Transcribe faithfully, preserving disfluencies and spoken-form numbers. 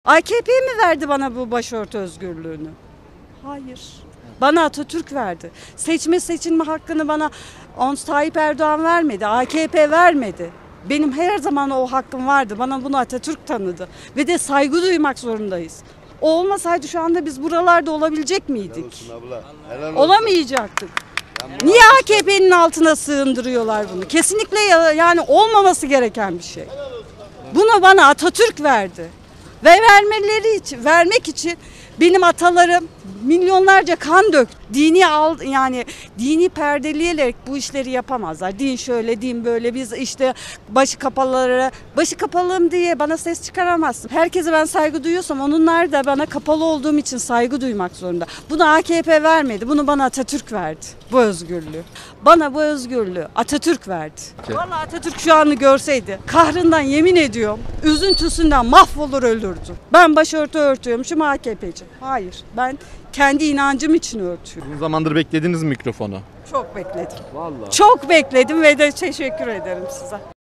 A K P mi verdi bana bu başörtü özgürlüğünü? Hayır. Bana Atatürk verdi. Seçme seçilme hakkını bana Tayyip Erdoğan vermedi. A K P vermedi. Benim her zaman o hakkım vardı. Bana bunu Atatürk tanıdı. Ve de saygı duymak zorundayız. O olmasaydı şu anda biz buralarda olabilecek miydik? Helal olsun abla. Helal olsun. Olamayacaktık. Niye A K P'nin altına sığındırıyorlar bunu? Kesinlikle yani olmaması gereken bir şey. Bunu bana Atatürk verdi. Ve vermeleri için, vermek için benim atalarım milyonlarca kan döktü. Dini al yani dini perdeleyerek bu işleri yapamazlar. Din şöyle, din böyle. Biz işte başı kapalılara, başı kapalıyım diye bana ses çıkaramazsın. Herkese ben saygı duyuyorsam onunlar da bana kapalı olduğum için saygı duymak zorunda. Bunu A K P vermedi. Bunu bana Atatürk verdi. Bu özgürlüğü. Bana bu özgürlüğü Atatürk verdi. Okay. Vallahi Atatürk şu anı görseydi kahrından yemin ediyorum üzüntüsünden mahvolur ölürdü. Ben başörtü örtüyormuşum A K P'ci. Hayır. Ben kendi inancım için örtüyorum. Uzun zamandır beklediniz mi mikrofonu? Çok bekledim. Vallahi. Çok bekledim ve de teşekkür ederim size.